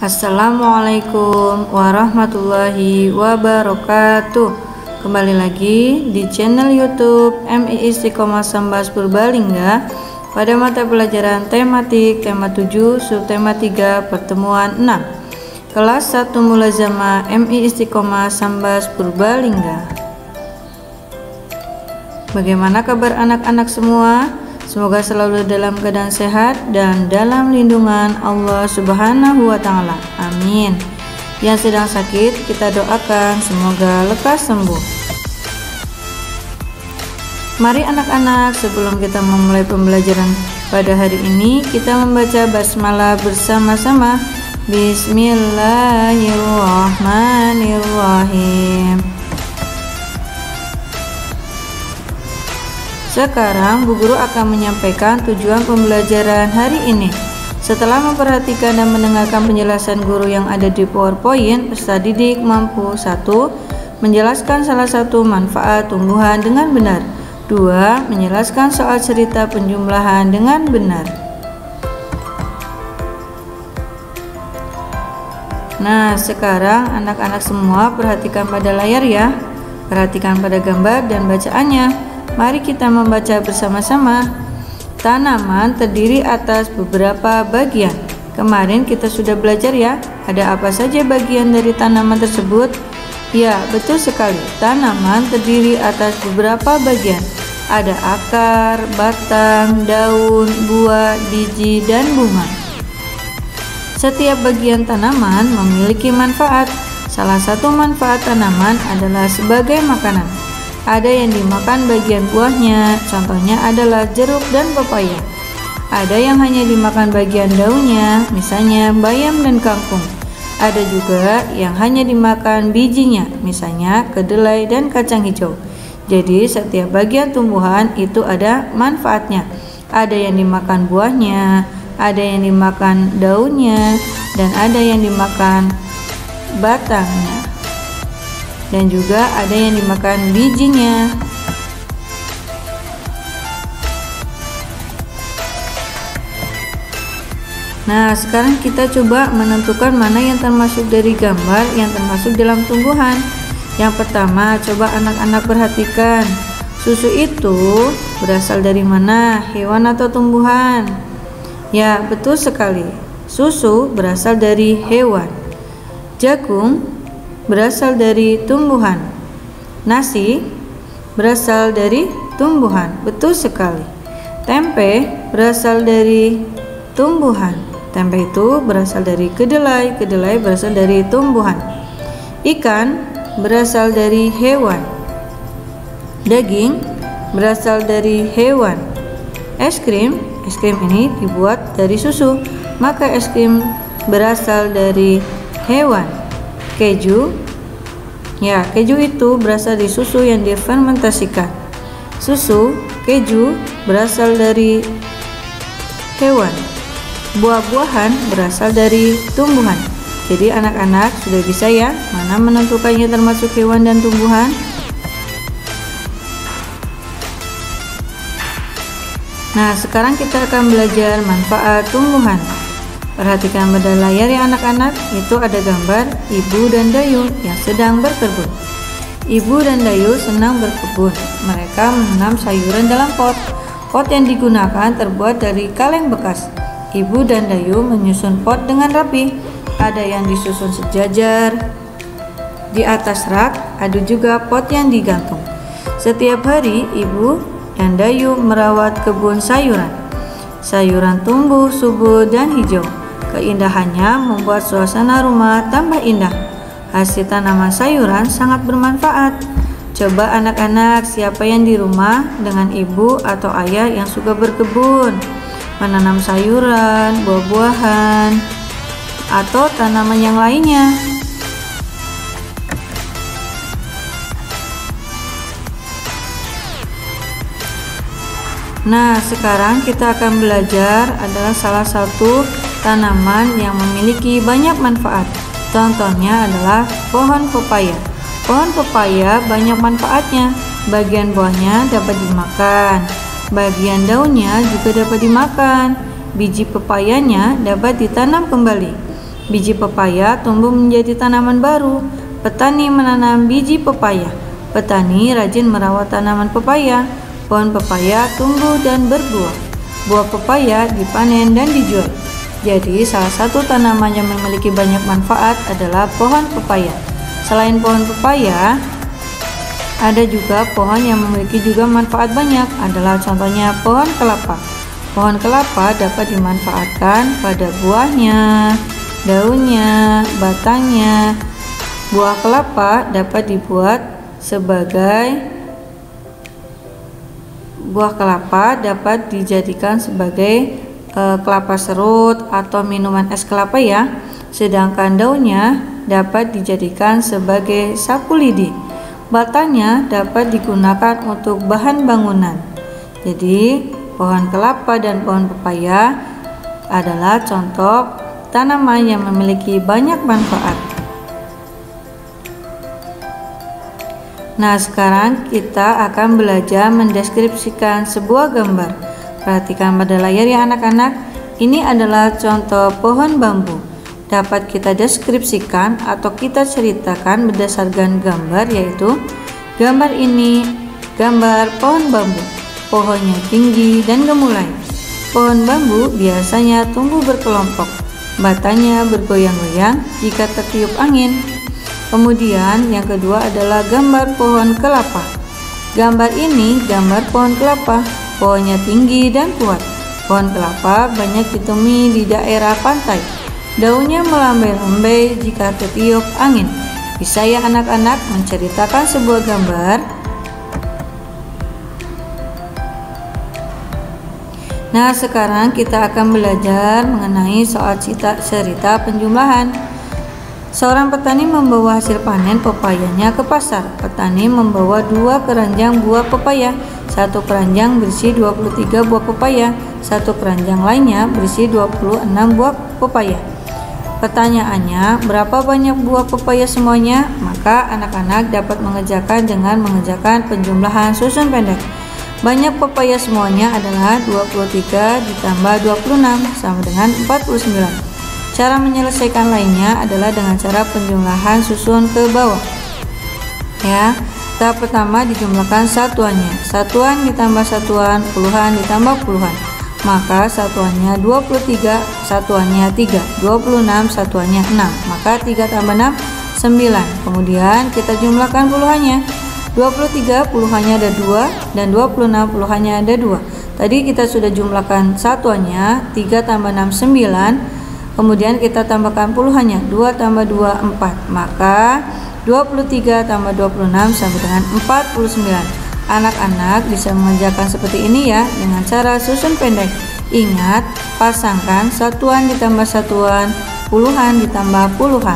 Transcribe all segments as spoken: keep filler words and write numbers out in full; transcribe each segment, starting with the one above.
Assalamualaikum warahmatullahi wabarakatuh. Kembali lagi di channel YouTube M I Istiqomah Sambas Purbalingga pada mata pelajaran tematik tema tujuh subtema tiga pertemuan enam kelas satu mulazamah M I Istiqomah Sambas Purbalingga. Bagaimana kabar anak-anak semua? Semoga selalu dalam keadaan sehat dan dalam lindungan Allah Subhanahu wa Ta'ala. Amin. Yang sedang sakit, kita doakan semoga lekas sembuh. Mari anak-anak, sebelum kita memulai pembelajaran pada hari ini, kita membaca basmalah bersama-sama. Bismillahirrahmanirrahim. Sekarang Bu Guru akan menyampaikan tujuan pembelajaran hari ini. Setelah memperhatikan dan mendengarkan penjelasan guru yang ada di PowerPoint, peserta didik mampu satu. Menjelaskan salah satu manfaat tumbuhan dengan benar. Dua. Menjelaskan soal cerita penjumlahan dengan benar. Nah, sekarang anak-anak semua perhatikan pada layar ya. Perhatikan pada gambar dan bacaannya. Mari kita membaca bersama-sama. Tanaman terdiri atas beberapa bagian. Kemarin kita sudah belajar ya, ada apa saja bagian dari tanaman tersebut? Ya, betul sekali. Tanaman terdiri atas beberapa bagian. Ada akar, batang, daun, buah, biji, dan bunga. Setiap bagian tanaman memiliki manfaat. Salah satu manfaat tanaman adalah sebagai makanan. Ada yang dimakan bagian buahnya, contohnya adalah jeruk dan pepaya. Ada yang hanya dimakan bagian daunnya, misalnya bayam dan kangkung. Ada juga yang hanya dimakan bijinya, misalnya kedelai dan kacang hijau. Jadi setiap bagian tumbuhan itu ada manfaatnya. Ada yang dimakan buahnya, ada yang dimakan daunnya, dan ada yang dimakan batangnya. Dan juga ada yang dimakan bijinya. Nah, sekarang kita coba menentukan mana yang termasuk dari gambar yang termasuk dalam tumbuhan. Yang pertama, coba anak-anak perhatikan. Susu itu berasal dari mana? Hewan atau tumbuhan? Ya, betul sekali. Susu berasal dari hewan. Jagung berasal dari tumbuhan. Nasi berasal dari tumbuhan. Betul sekali. Tempe berasal dari tumbuhan. Tempe itu berasal dari kedelai. Kedelai berasal dari tumbuhan. Ikan berasal dari hewan. Daging berasal dari hewan. Es krim, es krim ini dibuat dari susu, maka es krim berasal dari hewan. Keju, ya keju itu berasal dari susu yang difermentasikan. Susu, keju berasal dari hewan. Buah-buahan berasal dari tumbuhan. Jadi anak-anak sudah bisa ya mana menentukannya termasuk hewan dan tumbuhan. Nah, sekarang kita akan belajar manfaat tumbuhan. Perhatikan pada layar ya anak-anak, itu ada gambar ibu dan Dayu yang sedang berkebun. Ibu dan Dayu senang berkebun. Mereka menanam sayuran dalam pot. Pot yang digunakan terbuat dari kaleng bekas. Ibu dan Dayu menyusun pot dengan rapi. Ada yang disusun sejajar. Di atas rak ada juga pot yang digantung. Setiap hari ibu dan Dayu merawat kebun sayuran. Sayuran tumbuh subur dan hijau. Keindahannya membuat suasana rumah tambah indah. Hasil tanaman sayuran sangat bermanfaat. Coba anak-anak, siapa yang di rumah dengan ibu atau ayah yang suka berkebun, menanam sayuran, buah-buahan, atau tanaman yang lainnya? Nah, sekarang kita akan belajar adalah salah satu tanaman yang memiliki banyak manfaat. Contohnya adalah pohon pepaya. Pohon pepaya banyak manfaatnya. Bagian buahnya dapat dimakan, bagian daunnya juga dapat dimakan. Biji pepayanya dapat ditanam kembali. Biji pepaya tumbuh menjadi tanaman baru. Petani menanam biji pepaya. Petani rajin merawat tanaman pepaya. Pohon pepaya tumbuh dan berbuah. Buah pepaya dipanen dan dijual. Jadi, salah satu tanaman yang memiliki banyak manfaat adalah pohon pepaya. Selain pohon pepaya, ada juga pohon yang memiliki juga manfaat banyak, adalah contohnya pohon kelapa. Pohon kelapa dapat dimanfaatkan pada buahnya, daunnya, batangnya. Buah kelapa dapat dibuat sebagai buah kelapa dapat dijadikan sebagai e, kelapa serut atau minuman es kelapa ya. Sedangkan daunnya dapat dijadikan sebagai sapu lidi. Batangnya dapat digunakan untuk bahan bangunan. Jadi, pohon kelapa dan pohon pepaya adalah contoh tanaman yang memiliki banyak manfaat. Nah, sekarang kita akan belajar mendeskripsikan sebuah gambar. Perhatikan pada layar ya anak-anak. Ini adalah contoh pohon bambu. Dapat kita deskripsikan atau kita ceritakan berdasarkan gambar, yaitu gambar ini gambar pohon bambu. Pohonnya tinggi dan gemulai. Pohon bambu biasanya tumbuh berkelompok. Batangnya bergoyang-goyang jika tertiup angin. Kemudian yang kedua adalah gambar pohon kelapa. Gambar ini gambar pohon kelapa. Pohonnya tinggi dan kuat. Pohon kelapa banyak ditemui di daerah pantai. Daunnya melambai-lambai jika tertiup angin. Bisa ya anak-anak menceritakan sebuah gambar? Nah, sekarang kita akan belajar mengenai soal cerita, cerita penjumlahan. Seorang petani membawa hasil panen pepayanya ke pasar. Petani membawa dua keranjang buah pepaya. Satu keranjang berisi dua puluh tiga buah pepaya. Satu keranjang lainnya berisi dua puluh enam buah pepaya. Pertanyaannya, berapa banyak buah pepaya semuanya? Maka anak-anak dapat mengerjakan dengan mengerjakan penjumlahan susun pendek. Banyak pepaya semuanya adalah dua puluh tiga ditambah dua puluh enam sama dengan empat puluh sembilan. Cara menyelesaikan lainnya adalah dengan cara penjumlahan susun ke bawah. Ya, tahap pertama dijumlahkan satuannya. Satuan ditambah satuan, puluhan ditambah puluhan. Maka satuannya dua puluh tiga, satuannya tiga, dua puluh enam, satuannya enam. Maka tiga tambah enam, sembilan. Kemudian kita jumlahkan puluhannya. dua puluh tiga puluhannya ada dua dan dua puluh enam puluhannya ada dua. Tadi kita sudah jumlahkan satuannya, tiga tambah enam, sembilan. Kemudian kita tambahkan puluhannya, dua tambah dua, empat. Maka dua puluh tiga tambah dua puluh enam sama dengan empat puluh sembilan. Anak-anak bisa mengerjakan seperti ini ya, dengan cara susun pendek. Ingat, pasangkan satuan ditambah satuan, puluhan ditambah puluhan.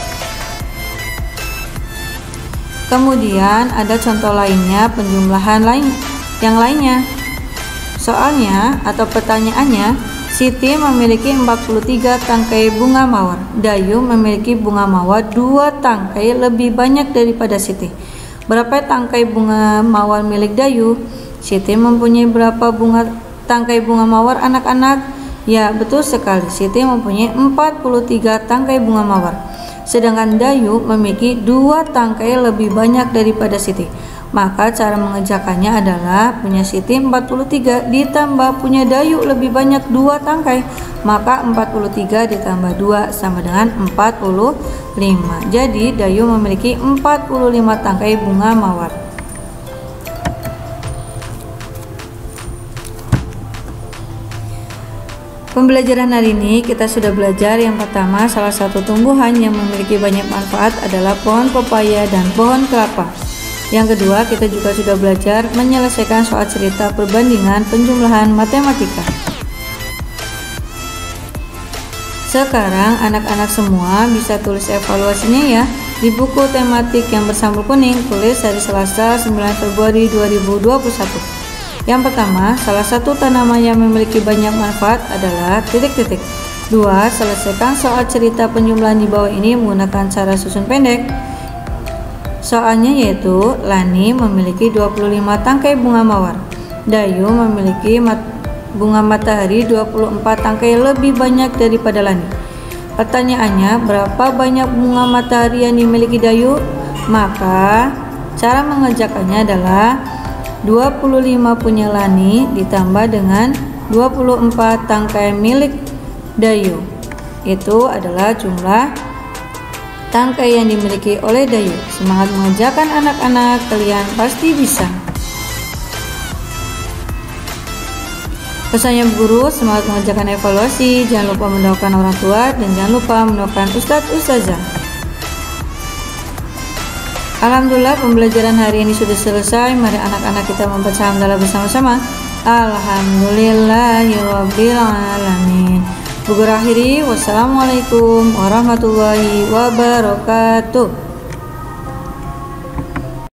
Kemudian ada contoh lainnya, penjumlahan lain yang lainnya. Soalnya atau pertanyaannya, Siti memiliki empat puluh tiga tangkai bunga mawar. Dayu memiliki bunga mawar dua tangkai lebih banyak daripada Siti. Berapa tangkai bunga mawar milik Dayu? Siti mempunyai berapa bunga tangkai bunga mawar anak-anak? Ya, betul sekali. Siti mempunyai empat puluh tiga tangkai bunga mawar. Sedangkan Dayu memiliki dua tangkai lebih banyak daripada Siti. Maka cara mengerjakannya adalah punya Siti empat puluh tiga ditambah punya Dayu lebih banyak dua tangkai. Maka empat puluh tiga ditambah dua sama dengan empat puluh lima. Jadi Dayu memiliki empat puluh lima tangkai bunga mawar. Pembelajaran hari ini kita sudah belajar yang pertama, salah satu tumbuhan yang memiliki banyak manfaat adalah pohon pepaya dan pohon kelapa. Yang kedua, kita juga sudah belajar menyelesaikan soal cerita perbandingan penjumlahan matematika. Sekarang anak-anak semua bisa tulis evaluasinya ya di buku tematik yang bersambul kuning, tulis hari Selasa sembilan Februari dua ribu dua puluh satu. Yang pertama, salah satu tanaman yang memiliki banyak manfaat adalah titik-titik. Dua, selesaikan soal cerita penjumlahan di bawah ini menggunakan cara susun pendek. Soalnya yaitu Lani memiliki dua puluh lima tangkai bunga mawar. Dayu memiliki mat bunga matahari dua puluh empat tangkai lebih banyak daripada Lani. Pertanyaannya, berapa banyak bunga matahari yang dimiliki Dayu? Maka cara mengerjakannya adalah dua puluh lima punya Lani ditambah dengan dua puluh empat tangkai milik Dayu. Itu adalah jumlah tangkai yang dimiliki oleh Dayu. Semangat mengerjakan anak-anak, kalian pasti bisa. Pesannya guru, semangat mengerjakan evaluasi, jangan lupa mendoakan orang tua, dan jangan lupa mendoakan Ustadz Ustazah. Alhamdulillah, pembelajaran hari ini sudah selesai. Mari anak-anak kita membaca hamdalah bersama-sama. Alhamdulillahirabbil alamin. Bu guru akhiri, wassalamualaikum warahmatullahi wabarakatuh.